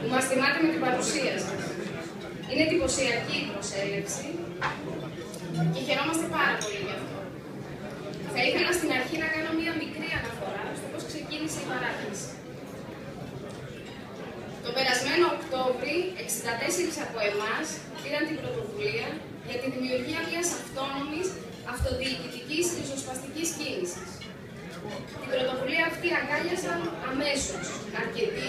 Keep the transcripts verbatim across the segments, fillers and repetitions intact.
που μας τιμάτε με την παρουσία σας. Είναι εντυπωσιακή η προσέλευση και χαιρόμαστε πάρα πολύ γι' αυτό. Θα ήθελα στην αρχή να κάνω μία μικρή αναφορά στο πώς ξεκίνησε η παράταξη. Το περασμένο Οκτώβρη, εξήντα τέσσερις από εμάς πήραν την πρωτοβουλία για τη δημιουργία μιας αυτόνομης, αυτοδιοικητικής ριζοσπαστικής κίνησης. Την πρωτοβουλία αυτή αγκάλιασαν αμέσως αρκετοί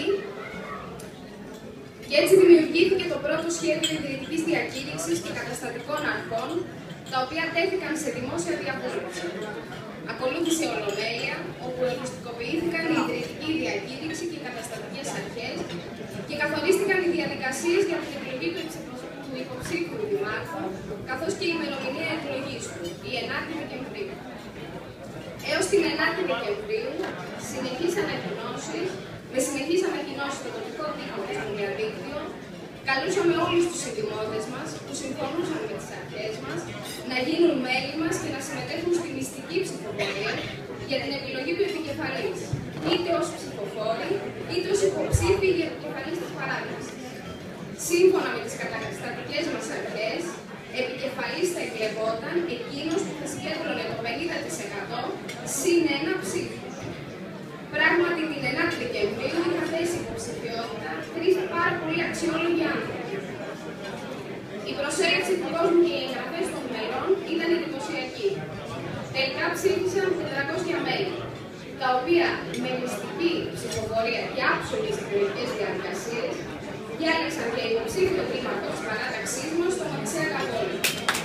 και έτσι δημιουργήθηκε το πρώτο σχέδιο ιδρυτικής διακήρυξης και καταστατικών αρχών, τα οποία τέθηκαν σε δημόσια διαβούλευση. Ακολούθησε η Ολομέλεια, όπου οριστικοποιήθηκαν η ιδρυτική διακήρυξη και οι καταστατικές αρχές και καθορίστηκαν οι διαδικασίες για την εκλογή του υποψήφιου δημάρχου, καθώς και η ημερομηνία εκλογής του, η ενάτη Δεκεμβρίου. Έως την ενάτη Δεκεμβρίου συνεχείς ανακοινώσεις, με συνεχείς ανακοινώσεις στο τοπικό δίκτυο και στο διαδίκτυο, καλούσαμε όλους τους συνδημότες μας που συμφωνούσαν με τις αρχές μας να γίνουν μέλη μας και να συμμετέχουν στη μυστική ψηφοφορία για την επιλογή του επικεφαλής, είτε ως ψηφοφόροι, είτε ως υποψήφιοι για επικεφαλής της παράταξης. Σύμφωνα με τις καταστατικές μας αρχές, επικεφαλής θα εκλεγόταν εκείνος που θα συγκέντρωνε το πενήντα τοις εκατό συν ένα ψήφο. Πράγματι, την ενάτη Δεκεμβρίου είχα θέσει υποψηφιότητα τρεις πάρα πολύ αξιόλογοι άνθρωποι. Η προσέλευση του κόσμου και οι εγγραφές των μελών ήταν εντυπωσιακή. Τελικά ψήφισαν τετρακόσια μέλη, τα οποία με μυστική ψηφοφορία και άψογες εκλογικές διαδικασίες διάλεξαν για υποψήφιο δήμαρχο της παράταξής μας στον Οδυσσέα Καπόλη.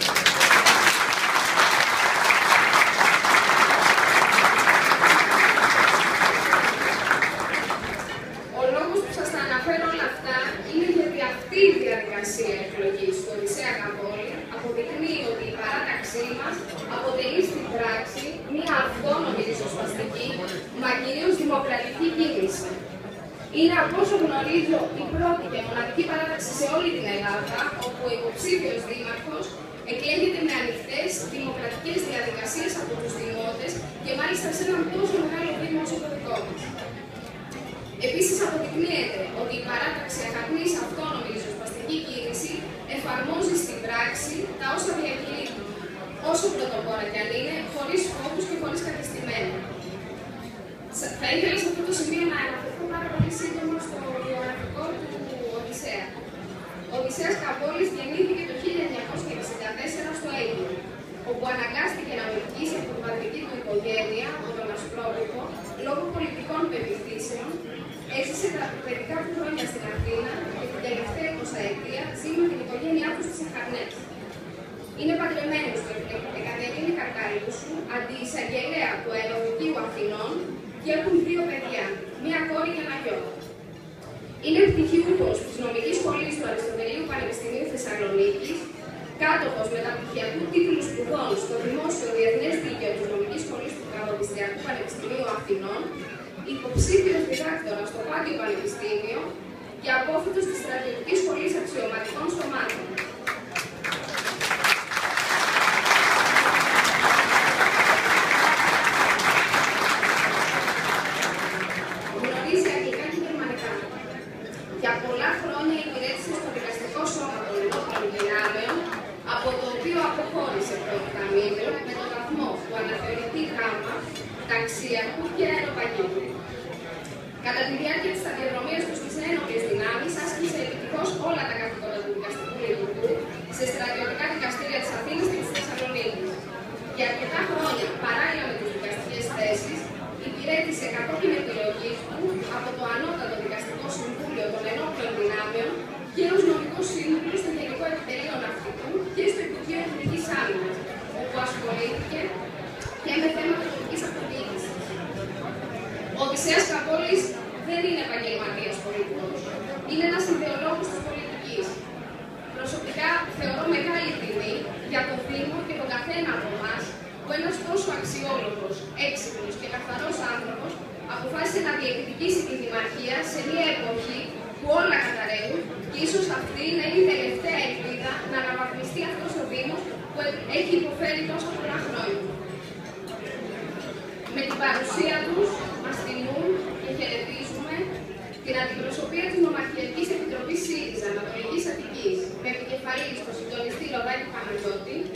Ο λόγος που σας τα αναφέρω όλα αυτά είναι γιατί αυτή η διαδικασία εκλογής του Οδυσσέα Καπόλη αποδεικνύει ότι η παράταξή μας αποτελεί στην πράξη μια αυτόνομη ριζοσπαστική, μα κυρίως δημοκρατική κίνηση. Είναι, από όσο γνωρίζω, η πρώτη και μοναδική παράταξη σε όλη την Ελλάδα, όπου ο υποψήφιος δήμαρχος εκλέγεται με ανοιχτές δημοκρατικές διαδικασίες από τους δημότες και μάλιστα σε έναν τόσο μεγάλο δήμο όσο το δικό μας. Επίσης, αποδεικνύεται ότι η παράταξη αγαπνής αυτόνομη ριζοσπαστική κίνηση εφαρμόζει στην πράξη τα όσα διακηρύττει, όσο πρωτοπόρα κι αν είναι, χωρίς φόβους και χωρίς κατεστημένα. Θα ήθελα σε αυτό το σημείο να αναφερθώ πάρα πολύ σύντομα στο βιογραφικό του Οδυσσέα. Ο Οδυσσέας Καπόλης γεννήθηκε το χίλια εννιακόσια εξήντα τέσσερα στο Αίγυπτο, όπου αναγκάστηκε να μερικήσει από την πατρική του οικογένεια, από τον Ασπρόπυπο, λόγω πολιτικών πεποιθήσεων. Έζησε τα παιδικά του χρόνια στην Αθήνα και την τελευταία εικοσαετία ζει με την οικογένειά του στις Αχαρνές. Είναι παντρεμένος με την Εκατερίνη Καρκαρίσου, αντιεισαγγελέα του Αεροδικείου Αθηνών, και έχουν δύο παιδιά, μία κόρη και ένα γιο. Είναι πτυχιούχος της νομικής σχολής του Αριστοτελείου Πανεπιστημίου Θεσσαλονίκης, κάτοχος μεταπτυχιακού τίτλου σπουδών στο Δημόσιο Διεθνές Δίκαιο της Νομικής Σχολής του Καποδιστριακού Πανεπιστημίου Αθηνών, υποψήφιος διδάκτορας στο Πάντιο Πανεπιστήμιο και απόφοιτος της Στρατιωτικής Σχολής Αξιωματικών Σωμάτων. Γνωρίζει αγγλικά και γερμανικά. Για πολλά χρόνια υπηρέτησε στο δικαστικό σώμα των ενόπλων δυνάμεων, από το οποίο αποχώρησε πρώτο ταμείο με τον βαθμό του αναθεωρητή γάμα, ταξιακού και αεροπαγικού. Κατά τη διάρκεια της σταδιοδρομίας του στις ένοπλες δυνάμεις, άσκησε επιτυχώς όλα τα καθήκοντα του δικαστικού λειτουργού σε στρατιωτικά δικαστήρια της Αθήνας και της Θεσσαλονίκης. Για αρκετά χρόνια, παράλληλα με τις δικαστικές θέσεις, υπηρέτησε κατόπιν επιλογής του από το Ανώτατο Δικαστικό Συμβούλιο των Ενόπλων Δυνάμεων και ως νομικός σύμβουλος στο Γενικό Επιτελείο Ναυτικού και στο Υπουργείο Εθνικής Άμυνας, όπου ασχολήθηκε και με θέματα τοπικής αυτοδιοίκησης. Ο Οδυσσέας Καπόλης δεν είναι επαγγελματίας πολιτικός. Είναι ένας ιδεολόγος της πολιτικής. Προσωπικά θεωρώ μεγάλη τιμή για το Δήμο και τον καθένα από εμάς που ένας τόσο αξιόλογος, έξυπνος και καθαρός άνθρωπος αποφάσισε να διεκδικήσει τη δημαρχία σε μια εποχή που όλα καταραίουν και ίσως αυτή να είναι η τελευταία ελπίδα να αναβαθμιστεί αυτός ο Δήμος που έχει υποφέρει τόσα πολλά χρόνια. Με την παρουσία τους μας τιμούν και χαιρετίζουμε την αντιπροσωπεία της Νομαρχιακής Επιτροπής Ανατολικής Αττικής, με επικεφαλής τον συντονιστή Λοβέντη Παναγιώτη,